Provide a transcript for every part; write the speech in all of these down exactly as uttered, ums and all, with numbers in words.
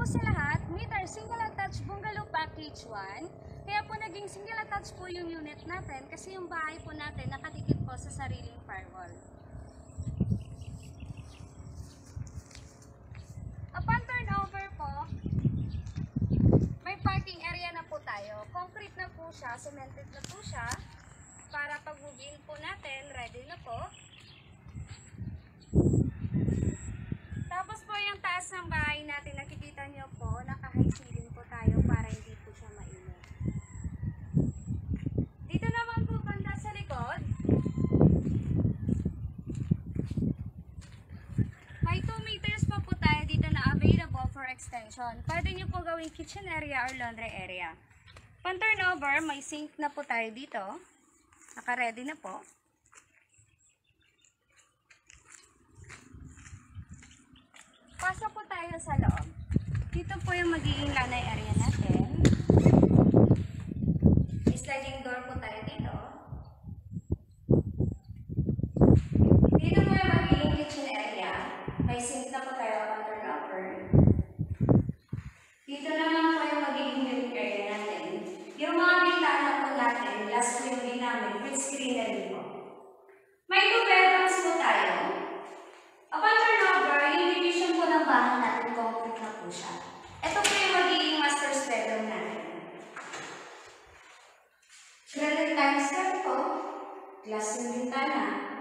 sa lahat, meet our single attached bungalow package one. Kaya po naging single attached po yung unit natin kasi yung bahay po natin nakadikit po sa sariling firewall. Upon turnover po, may parking area na po tayo. Concrete na po siya, cemented na po siya. Para pag move-in po natin, ready na po. Tapos po yung taas ng bahay natin, nakikita nyo po, naka-high ceiling po tayo para hindi po siya mainit. Dito naman po banda sa likod, may two meters pa po tayo dito na available for extension. Pwede nyo po gawing kitchen area or laundry area. Pang turnover, may sink na po tayo dito. Naka-ready na po. Pasok po tayo sa loob. Dito po yung magiging lanay area natin. May sliding door po tayo dito. Dito po yung magiging kitchen area. May sink na po tayo on turnover. Dito naman po yung magiging living area natin. Yung mga bintana po natin, last po yung ginamit with screenery po. May two bedrooms po tayo. Upon turnover, yung division po ng bahay natin, concrete na po siya. Ito po yung magiging master's bedroom natin. Granite limestone po, glass yung bintana.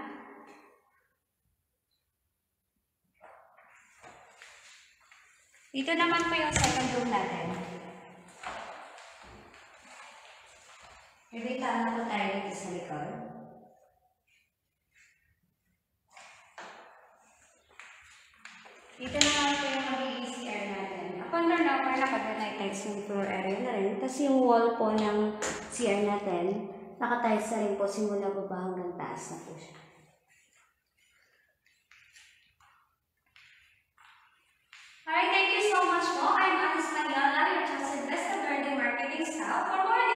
Dito naman po yung second room natin. May bintana po tayo dito sa likod. Dito naman po yung magiging C R natin. Upon turnover, naka-granite yung floor area na rin. Tapos yung wall po ng C R natin, naka-tiles na rin po simula baba hanggang taas na po siya. Alright, thank you so much po. I'm Anna Spaniola, your trusted Best Verde Marketing Staff. For more